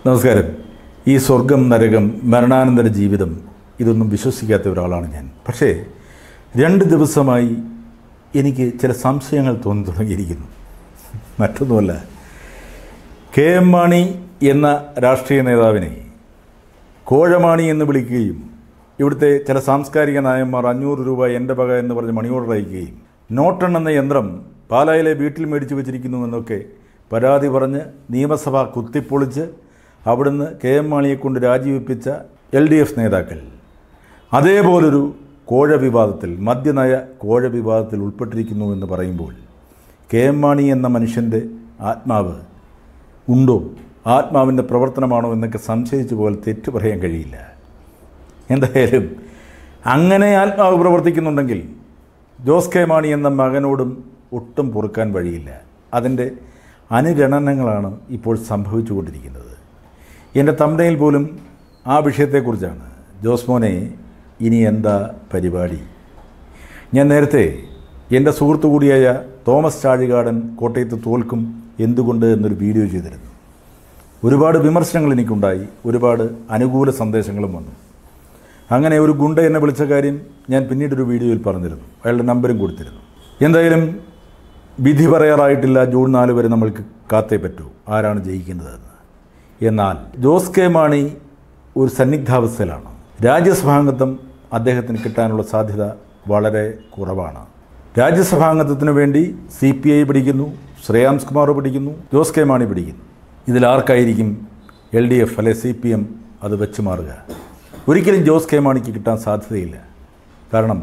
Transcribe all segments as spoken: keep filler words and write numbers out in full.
നമസ്കാരം. ഈ സ്വർഗം നരകം മരണാനന്തര ജീവിതം ഇതൊന്നും വിശ്വസിക്കാത്ത ഒരാളാണ് ഞാൻ. പക്ഷേ രണ്ട് ദിവസമായി എനിക്ക് ചില സംശയങ്ങൾ തോന്നി തുടങ്ങിയിരിക്കുന്നു. മറ്റൊന്നുമല്ല, കെ എം മാണി എന്ന രാഷ്ട്രീയ നേതാവിനെ കോഴമാണി എന്ന് വിളിക്കുകയും ഇവിടുത്തെ ചില സാംസ്കാരിക നായന്മാർ അഞ്ഞൂറ് രൂപ എൻ്റെ വക എന്ന് പറഞ്ഞ് മണി ഓർഡർ അയക്കുകയും നോട്ടെണ്ണ യന്ത്രം പാലായിലെ വീട്ടിൽ മേടിച്ചു വച്ചിരിക്കുന്നു എന്നൊക്കെ പരാതി പറഞ്ഞ് നിയമസഭ കുത്തിപ്പൊളിച്ച് അവിടുന്ന് കെ എം മാണിയെ കൊണ്ട് രാജിവെപ്പിച്ച എൽ ഡി എഫ് നേതാക്കൾ അതേപോലൊരു കോഴ വിവാദത്തിൽ, മദ്യനയ കോഴ വിവാദത്തിൽ ഉൾപ്പെട്ടിരിക്കുന്നു എന്ന് പറയുമ്പോൾ കെ എം മാണി എന്ന മനുഷ്യൻ്റെ ആത്മാവ് ഉണ്ടോ, ആത്മാവിൻ്റെ പ്രവർത്തനമാണോ എന്നൊക്കെ സംശയിച്ചു പോലെ തെറ്റു പറയാൻ കഴിയില്ല. എന്തായാലും അങ്ങനെ ആത്മാവ് പ്രവർത്തിക്കുന്നുണ്ടെങ്കിൽ ജോസ് കെ മാണി എന്ന മകനോടും ഒട്ടും പൊറുക്കാൻ വഴിയില്ല. അതിൻ്റെ അനുരണനങ്ങളാണ് ഇപ്പോൾ സംഭവിച്ചുകൊണ്ടിരിക്കുന്നത്. എൻ്റെ തമ്പനയിൽ പോലും ആ വിഷയത്തെക്കുറിച്ചാണ്. ജോസ് മോനെ, ഇനി എന്താ പരിപാടി? ഞാൻ നേരത്തെ എൻ്റെ സുഹൃത്തു കൂടിയായ തോമസ് ചാഴികാടൻ കോട്ടയത്ത് തോൽക്കും എന്തുകൊണ്ട് എന്നൊരു വീഡിയോ ചെയ്തിരുന്നു. ഒരുപാട് വിമർശനങ്ങൾ എനിക്കുണ്ടായി, ഒരുപാട് അനുകൂല സന്ദേശങ്ങളും വന്നു. അങ്ങനെ ഒരു ഗുണ്ട എന്നെ വിളിച്ച കാര്യം ഞാൻ പിന്നീടൊരു വീഡിയോയിൽ പറഞ്ഞിരുന്നു, അയാളുടെ നമ്പരും കൊടുത്തിരുന്നു. എന്തായാലും വിധി പറയാറായിട്ടില്ല. ജൂൺ നാല് വരെ നമ്മൾക്ക് കാത്തേ പറ്റൂ ആരാണ് ജയിക്കുന്നതെന്ന്. എന്നാൽ ജോസ് കെ മാണി ഒരു സന്നിഗ്ധാവസ്ഥയിലാണ്. രാജ്യസഭാംഗത്വം അദ്ദേഹത്തിന് കിട്ടാനുള്ള സാധ്യത വളരെ കുറവാണ്. രാജ്യസഭാംഗത്വത്തിന് വേണ്ടി സി പി ഐ പിടിക്കുന്നു, ശ്രേയാംസ് കുമാർ പിടിക്കുന്നു, ജോസ് കെ മാണി പിടിക്കുന്നു. ഇതിലാർക്കായിരിക്കും എൽ ഡി എഫ് അല്ലെ സി പി എം അത് വെച്ച് മാറുക? ഒരിക്കലും ജോസ് കെ മാണിക്ക് കിട്ടാൻ സാധ്യതയില്ല. കാരണം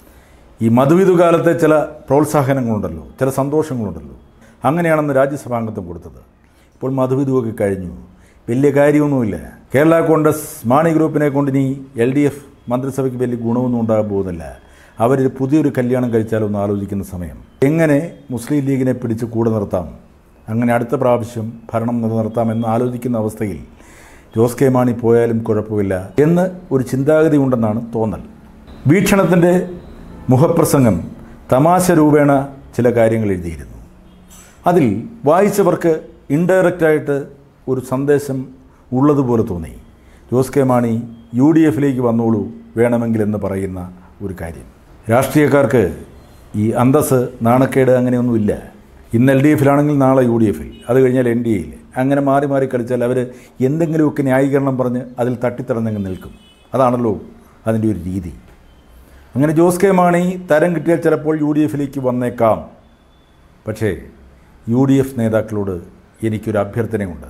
ഈ മധുവിധു കാലത്തെ ചില പ്രോത്സാഹനങ്ങളുണ്ടല്ലോ, ചില സന്തോഷങ്ങളുണ്ടല്ലോ, അങ്ങനെയാണെന്ന് രാജ്യസഭാംഗത്വം കൊടുത്തത്. ഇപ്പോൾ മധുവിധുവൊക്കെ കഴിഞ്ഞു, വലിയ കാര്യമൊന്നുമില്ല. കേരള കോൺഗ്രസ് മാണി ഗ്രൂപ്പിനെ കൊണ്ട് ഇനി എൽ ഡി എഫ് മന്ത്രിസഭയ്ക്ക് വലിയ ഗുണമൊന്നും ഉണ്ടാകാൻ പോകുന്നില്ല. അവർ പുതിയൊരു കല്യാണം കഴിച്ചാലൊന്ന് ആലോചിക്കുന്ന സമയം. എങ്ങനെ മുസ്ലിം ലീഗിനെ പിടിച്ച് കൂടെ നിർത്താം, അങ്ങനെ അടുത്ത പ്രാവശ്യം ഭരണം നിലനിർത്താമെന്ന് ആലോചിക്കുന്ന അവസ്ഥയിൽ ജോസ് കെ മാണി പോയാലും കുഴപ്പമില്ല എന്ന് ഒരു ചിന്താഗതി ഉണ്ടെന്നാണ് തോന്നൽ. വീക്ഷണത്തിൻ്റെ മുഖപ്രസംഗം തമാശ രൂപേണ ചില കാര്യങ്ങൾ എഴുതിയിരുന്നു. അതിൽ വായിച്ചവർക്ക് ഇൻഡയറക്റ്റായിട്ട് ഒരു സന്ദേശം ഉള്ളതുപോലെ തോന്നി. ജോസ് കെ മാണി യു ഡി എഫിലേക്ക് വന്നോളൂ വേണമെങ്കിലെന്ന് പറയുന്ന ഒരു കാര്യം. രാഷ്ട്രീയക്കാർക്ക് ഈ അന്തസ്, നാണക്കേട് അങ്ങനെയൊന്നുമില്ല. ഇന്ന് എൽ ഡി എഫിലാണെങ്കിൽ നാളെ യു ഡി എഫിൽ, അത് കഴിഞ്ഞാൽ എൻ ഡി എയിൽ, അങ്ങനെ മാറി മാറി കളിച്ചാൽ അവർ എന്തെങ്കിലുമൊക്കെ ന്യായീകരണം പറഞ്ഞ് അതിൽ തട്ടിത്തടഞ്ഞങ്ങ് നിൽക്കും. അതാണല്ലോ അതിൻ്റെ ഒരു രീതി. അങ്ങനെ ജോസ് കെ മാണി തരം കിട്ടിയാൽ ചിലപ്പോൾ യു ഡി എഫിലേക്ക് വന്നേക്കാം. പക്ഷേ യു ഡി എഫ് നേതാക്കളോട് എനിക്കൊരു അഭ്യർത്ഥനയുണ്ട്.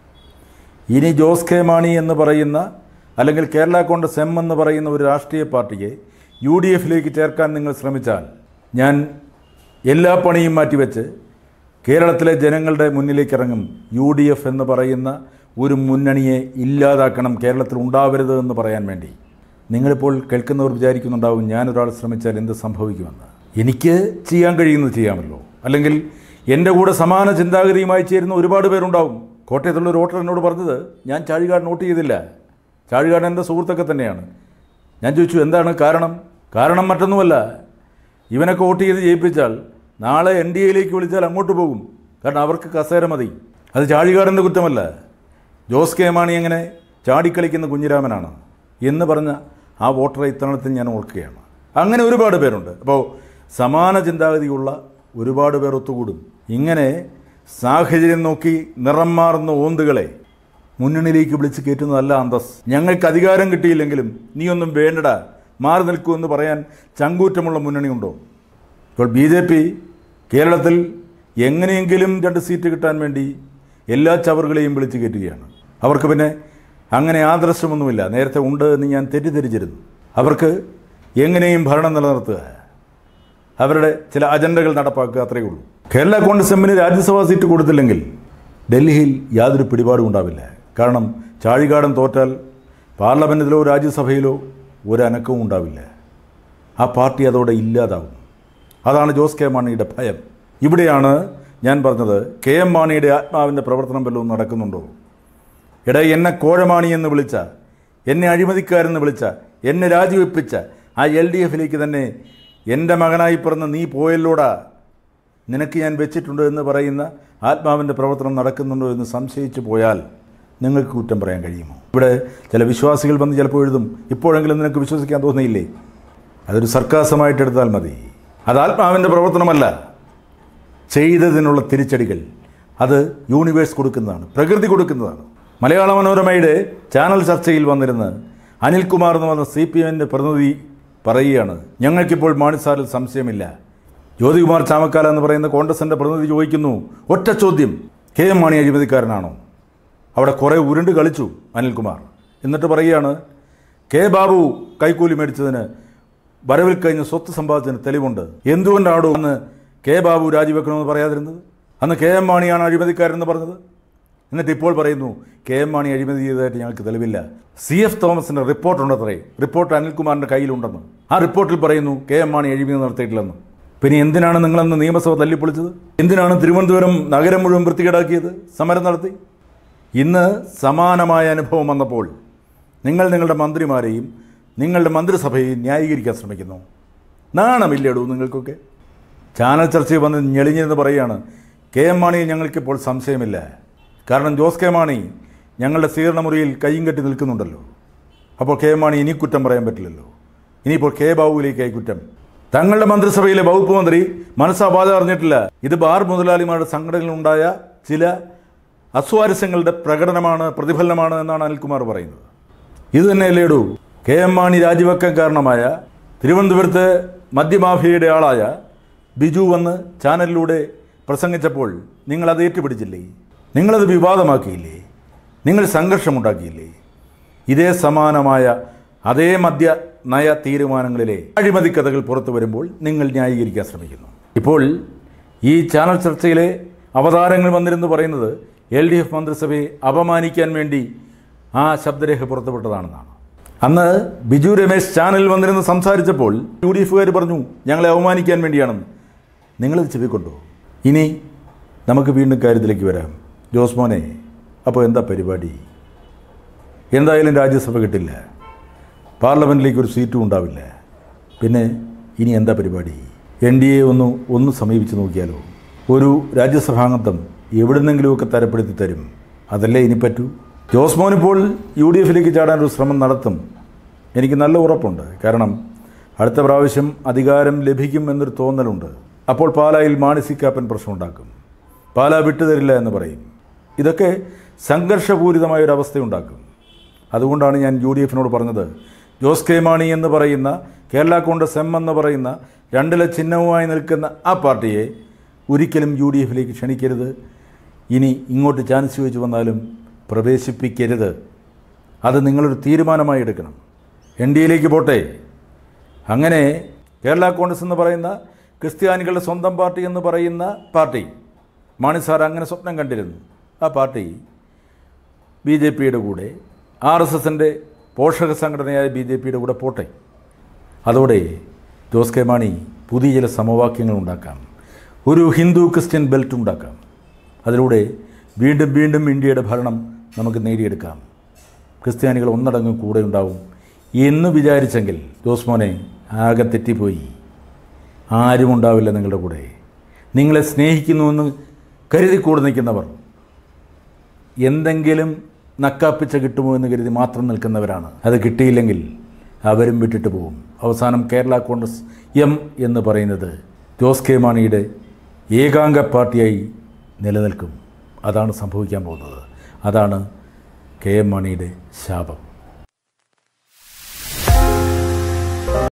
ഇനി ജോസ് കെ മാണി എന്ന് പറയുന്ന, അല്ലെങ്കിൽ കേരള കോൺഗ്രസ് എം എന്ന് പറയുന്ന ഒരു രാഷ്ട്രീയ പാർട്ടിയെ യു ഡി എഫിലേക്ക് ചേർക്കാൻ നിങ്ങൾ ശ്രമിച്ചാൽ ഞാൻ എല്ലാ പണിയും മാറ്റിവെച്ച് കേരളത്തിലെ ജനങ്ങളുടെ മുന്നിലേക്ക് ഇറങ്ങും. യു ഡി എഫ് എന്ന് പറയുന്ന ഒരു മുന്നണിയെ ഇല്ലാതാക്കണം, കേരളത്തിൽ ഉണ്ടാവരുത് എന്ന് പറയാൻ വേണ്ടി. നിങ്ങളിപ്പോൾ കേൾക്കുന്നവർ വിചാരിക്കുന്നുണ്ടാവും ഞാനൊരാൾ ശ്രമിച്ചാൽ എന്ത് സംഭവിക്കുമെന്ന്. എനിക്ക് ചെയ്യാൻ കഴിയുന്നത് ചെയ്യാമല്ലോ. അല്ലെങ്കിൽ എൻ്റെ കൂടെ സമാന ചിന്താഗതിയുമായി ചേരുന്ന ഒരുപാട് പേരുണ്ടാവും. കോട്ടയത്തുള്ള ഒരു വോട്ടർ എന്നോട് പറഞ്ഞത്, ഞാൻ ചാഴികാട് നോട്ട് ചെയ്തില്ല, ചാഴികാട് എൻ്റെ സുഹൃത്തൊക്കെ തന്നെയാണ്. ഞാൻ ചോദിച്ചു എന്താണ് കാരണം? കാരണം മറ്റൊന്നുമല്ല, ഇവനൊക്കെ വോട്ട് ചെയ്ത് ജയിപ്പിച്ചാൽ നാളെ എൻ ഡി എയിലേക്ക് വിളിച്ചാൽ അങ്ങോട്ട് പോകും. കാരണം അവർക്ക് കസേര മതി. അത് ചാഴികാടിൻ്റെ കുറ്റമല്ല. ജോസ് കെ മാണി എങ്ങനെ ചാടിക്കളിക്കുന്ന കുഞ്ഞിരാമനാണ് എന്ന് പറഞ്ഞ ആ വോട്ടറെ ഇത്തരണത്തിൽ ഞാൻ ഓർക്കുകയാണ്. അങ്ങനെ ഒരുപാട് പേരുണ്ട്. അപ്പോൾ സമാന ചിന്താഗതിയുള്ള ഒരുപാട് പേർ ഒത്തുകൂടും. ഇങ്ങനെ സാഹചര്യം നോക്കി നിറം മാറുന്ന ഓന്തുകളെ മുന്നണിയിലേക്ക് വിളിച്ച് കയറ്റുന്നതല്ല അന്തസ്. ഞങ്ങൾക്ക് അധികാരം കിട്ടിയില്ലെങ്കിലും നീയൊന്നും വേണ്ടടാ, മാറി നിൽക്കൂ എന്ന് പറയാൻ ചങ്കൂറ്റമുള്ള മുന്നണിയുണ്ടോ? ഇപ്പോൾ ബി ജെ പി കേരളത്തിൽ എങ്ങനെയെങ്കിലും രണ്ട് സീറ്റ് കിട്ടാൻ വേണ്ടി എല്ലാ ചവറുകളെയും വിളിച്ച് കയറ്റുകയാണ്. അവർക്ക് പിന്നെ അങ്ങനെ ആദർശമൊന്നുമില്ല. നേരത്തെ ഉണ്ട് എന്ന് ഞാൻ തെറ്റിദ്ധരിച്ചിരുന്നു. അവർക്ക് എങ്ങനെയും ഭരണം നിലനിർത്തുക, അവരുടെ ചില അജണ്ടകൾ നടപ്പാക്കുക, അത്രയേ ഉള്ളൂ. കേരള കോൺഗ്രസ് എമ്മിന് രാജ്യസഭാ സീറ്റ് കൊടുത്തില്ലെങ്കിൽ ഡൽഹിയിൽ യാതൊരു പിടിപാടും ഉണ്ടാവില്ല. കാരണം ചാഴികാടൻ തോറ്റാൽ പാർലമെൻറ്റിലോ രാജ്യസഭയിലോ ഒരനക്കവും ഉണ്ടാവില്ല. ആ പാർട്ടി അതോടെ ഇല്ലാതാവും. അതാണ് ജോസ് കെ മാണിയുടെ ഭയം. ഇവിടെയാണ് ഞാൻ പറഞ്ഞത്, കെ എം മാണിയുടെ ആത്മാവിൻ്റെ പ്രവർത്തനം വല്ലതും നടക്കുന്നുണ്ടോ? എടാ, എന്നെ കോഴമാണി എന്ന് വിളിച്ച, എന്നെ അഴിമതിക്കാരെന്ന് വിളിച്ച, എന്നെ രാജിവെപ്പിച്ച ആ എൽ ഡി എഫിലേക്ക് തന്നെ എൻ്റെ മകനായി പിറന്ന് നീ പോയല്ലോടാ, നിനക്ക് ഞാൻ വെച്ചിട്ടുണ്ട് എന്ന് പറയുന്ന ആത്മാവിൻ്റെ പ്രവർത്തനം നടക്കുന്നുണ്ടോ എന്ന് സംശയിച്ചു പോയാൽ നിങ്ങൾക്ക് കുറ്റം പറയാൻ കഴിയുമോ? ഇവിടെ ചില വിശ്വാസികൾ വന്ന് ചിലപ്പോൾ എഴുതും, ഇപ്പോഴെങ്കിലും നിനക്ക് വിശ്വസിക്കാൻ തോന്നിയില്ലേ? അതൊരു സർക്കാസമായിട്ട് എടുത്താൽ മതി. അത് ആത്മാവിൻ്റെ പ്രവർത്തനമല്ല. ചെയ്തതിനുള്ള തിരിച്ചടികൾ അത് യൂണിവേഴ്സ് കൊടുക്കുന്നതാണ്, പ്രകൃതി കൊടുക്കുന്നതാണ്. മലയാള മനോരമയുടെ ചാനൽ ചർച്ചയിൽ വന്നിരുന്ന് അനിൽകുമാർ എന്ന് പറഞ്ഞ സി പി എമ്മിൻ്റെ പ്രതിനിധി പറയുകയാണ്, ഞങ്ങൾക്കിപ്പോൾ മാണിസാറിൽ സംശയമില്ല. ജ്യോതികുമാർ ചാമക്കാല എന്ന് പറയുന്ന കോൺഗ്രസിൻ്റെ പ്രതിനിധി ചോദിക്കുന്നു, ഒറ്റ ചോദ്യം, കെ എം മാണി അഴിമതിക്കാരനാണോ? അവിടെ കുറേ ഉരുണ്ട് കളിച്ചു അനിൽകുമാർ. എന്നിട്ട് പറയുകയാണ്, കെ ബാബു കൈക്കൂലി മേടിച്ചതിന് വരവിൽ കഴിഞ്ഞ് സ്വത്ത് സമ്പാദിച്ചതിന് തെളിവുണ്ട്. എന്തുകൊണ്ടാണോ അന്ന് കെ ബാബു രാജിവെക്കണമെന്ന് പറയാതിരുന്നത്? അന്ന് കെ എം മാണിയാണ് അഴിമതിക്കാരെന്ന് പറഞ്ഞത്. എന്നിട്ട് ഇപ്പോൾ പറയുന്നു കെ എം മാണി അഴിമതി ചെയ്തതായിട്ട് ഞങ്ങൾക്ക് തെളിവില്ല. സി എഫ് തോമസിൻ്റെ റിപ്പോർട്ടുണ്ടത്രേ, റിപ്പോർട്ട് അനിൽകുമാറിൻ്റെ കയ്യിലുണ്ടെന്ന്. ആ റിപ്പോർട്ടിൽ പറയുന്നു കെ എം മാണി അഴിമതി നടത്തിയിട്ടില്ലെന്ന്. പിന്നെ എന്തിനാണ് നിങ്ങളന്ന് നിയമസഭ തല്ലിപ്പൊളിച്ചത്? എന്തിനാണ് തിരുവനന്തപുരം നഗരം മുഴുവൻ വൃത്തികേടാക്കിയത്? സമരം നടത്തി. ഇന്ന് സമാനമായ അനുഭവം വന്നപ്പോൾ നിങ്ങൾ നിങ്ങളുടെ മന്ത്രിമാരെയും നിങ്ങളുടെ മന്ത്രിസഭയെയും ന്യായീകരിക്കാൻ ശ്രമിക്കുന്നു. നാണമില്ലേടൂ നിങ്ങൾക്കൊക്കെ? ചാനൽ ചർച്ചയിൽ വന്ന് ഞെളിഞ്ഞെന്ന് പറയുകയാണ്, കെ എം മാണിയെ ഞങ്ങൾക്കിപ്പോൾ സംശയമില്ല. കാരണം ജോസ് കെ മാണി ഞങ്ങളുടെ സ്വീകരണമുറിയിൽ കയ്യും കെട്ടി നിൽക്കുന്നുണ്ടല്ലോ. അപ്പോൾ കെ എം മാണി ഇനി കുറ്റം പറയാൻ പറ്റില്ലല്ലോ. ഇനിയിപ്പോൾ കെ ബാബുവിലേക്കായി കുറ്റം. തങ്ങളുടെ മന്ത്രിസഭയിലെ വകുപ്പ് മന്ത്രി മനസ്സാബാധ അറിഞ്ഞിട്ടില്ല. ഇത് ബാർ മുതലാളിമാരുടെ സംഘടനയിലുണ്ടായ ചില അസ്വാരസ്യങ്ങളുടെ പ്രകടനമാണ്, പ്രതിഫലനമാണ് എന്നാണ് അനിൽകുമാർ പറയുന്നത്. ഇത് തന്നെയല്ലേടൂ കെ എം മാണി രാജിവെക്കാൻ കാരണമായ തിരുവനന്തപുരത്ത് മദ്യമാഫിയയുടെ ആളായ ബിജു വന്ന് ചാനലിലൂടെ പ്രസംഗിച്ചപ്പോൾ നിങ്ങളത് ഏറ്റുപിടിച്ചില്ലേ? നിങ്ങളത് വിവാദമാക്കിയില്ലേ? നിങ്ങൾ സംഘർഷമുണ്ടാക്കിയില്ലേ? ഇതേ സമാനമായ അതേ മദ്യ നയ തീരുമാനങ്ങളിലെ അഴിമതി കഥകൾ പുറത്തു വരുമ്പോൾ നിങ്ങൾ ന്യായീകരിക്കാൻ ശ്രമിക്കുന്നു. ഇപ്പോൾ ഈ ചാനൽ ചർച്ചയിലെ അവതാരങ്ങൾ വന്നിരുന്നു പറയുന്നത് എൽ ഡി എഫ് മന്ത്രിസഭയെ അപമാനിക്കാൻ വേണ്ടി ആ ശബ്ദരേഖ പുറത്തുവിട്ടതാണെന്നാണ്. അന്ന് ബിജു രമേശ് ചാനലിൽ വന്നിരുന്ന് സംസാരിച്ചപ്പോൾ യു ഡി എഫുകാർ പറഞ്ഞു ഞങ്ങളെ അവമാനിക്കാൻ വേണ്ടിയാണെന്ന്. നിങ്ങളത് ചെവിക്കൊണ്ടു. ഇനി നമുക്ക് വീണ്ടും കാര്യത്തിലേക്ക് വരാം. ജോസ് മോനെ, അപ്പോൾ എന്താ പരിപാടി? എന്തായാലും രാജ്യസഭ കിട്ടില്ല, പാർലമെൻറ്റിലേക്ക് ഒരു സീറ്റും ഉണ്ടാവില്ല. പിന്നെ ഇനി എന്താ പരിപാടി? എൻ ഡി എ ഒന്ന് ഒന്ന് സമീപിച്ച് നോക്കിയാലോ? ഒരു രാജ്യസഭാംഗത്വം എവിടുന്നെങ്കിലുമൊക്കെ തരപ്പെടുത്തി തരും. അതല്ലേ ഇനി പറ്റൂ. ജോസ് മോൻ ഇപ്പോൾ യു ഡി എഫിലേക്ക് ചാടാനൊരു ശ്രമം നടത്തും, എനിക്ക് നല്ല ഉറപ്പുണ്ട്. കാരണം അടുത്ത പ്രാവശ്യം അധികാരം ലഭിക്കും എന്നൊരു തോന്നലുണ്ട്. അപ്പോൾ പാലായിൽ മാണിസിക്കാപ്പൻ പ്രശ്നമുണ്ടാക്കും, പാലാ വിട്ടുതരില്ല എന്ന് പറയും. ഇതൊക്കെ സംഘർഷപൂരിതമായൊരവസ്ഥയുണ്ടാക്കും. അതുകൊണ്ടാണ് ഞാൻ യു ഡി എഫിനോട് പറഞ്ഞത്, ജോസ് കെ മാണി എന്ന് പറയുന്ന കേരള കോൺഗ്രസ് എം എന്ന് പറയുന്ന രണ്ടില ചിഹ്നവുമായി നിൽക്കുന്ന ആ പാർട്ടിയെ ഒരിക്കലും യു ഡി എഫിലേക്ക് ക്ഷണിക്കരുത്. ഇനി ഇങ്ങോട്ട് ചാൻസ് ചോദിച്ചു വന്നാലും പ്രവേശിപ്പിക്കരുത്. അത് നിങ്ങളൊരു തീരുമാനമായി എടുക്കണം. എൻ ഡി എയിലേക്ക് പോട്ടെ. അങ്ങനെ കേരള കോൺഗ്രസ് എന്ന് പറയുന്ന ക്രിസ്ത്യാനികളുടെ സ്വന്തം പാർട്ടി എന്ന് പറയുന്ന പാർട്ടി, മാണി സാർ അങ്ങനെ സ്വപ്നം കണ്ടിരുന്നു. ആ പാർട്ടി ബി ജെ പിയുടെ കൂടെ, ആർ എസ് എസിൻ്റെ പോഷക സംഘടനയായ ബി ജെ പിയുടെ കൂടെ പോട്ടെ. അതോടെ ജോസ് കെ മാണി പുതിയ ചില സമവാക്യങ്ങൾ ഉണ്ടാക്കാം, ഒരു ഹിന്ദു ക്രിസ്ത്യൻ ബെൽറ്റ് ഉണ്ടാക്കാം. അതിലൂടെ വീണ്ടും വീണ്ടും ഇന്ത്യയുടെ ഭരണം നമുക്ക് നേടിയെടുക്കാം. ക്രിസ്ത്യാനികൾ ഒന്നടങ്കം കൂടെ ഉണ്ടാവും എന്ന് വിചാരിച്ചെങ്കിൽ ജോസ് മോനെ ആകെ തെറ്റിപ്പോയി. ആരും ഉണ്ടാവില്ല നിങ്ങളുടെ കൂടെ. നിങ്ങളെ സ്നേഹിക്കുന്നുവെന്ന് കരുതി കൂടെ നിൽക്കുന്നവർ എന്തെങ്കിലും നക്കാപ്പിച്ച കിട്ടുമോ എന്ന് കരുതി മാത്രം നിൽക്കുന്നവരാണ്. അത് കിട്ടിയില്ലെങ്കിൽ അവരും വിട്ടിട്ട് പോകും. അവസാനം കേരള കോൺഗ്രസ് എം എന്ന് പറയുന്നത് ജോസ് കെ മാണിയുടെ ഏകാംഗ പാർട്ടിയായി നിലനിൽക്കും. അതാണ് സംഭവിക്കാൻ പോകുന്നത്. അതാണ് കെ എം മാണിയുടെ ശാപം.